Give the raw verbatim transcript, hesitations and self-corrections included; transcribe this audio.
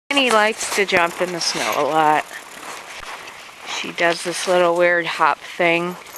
Annie likes to jump in the snow a lot. She does this little weird hop thing.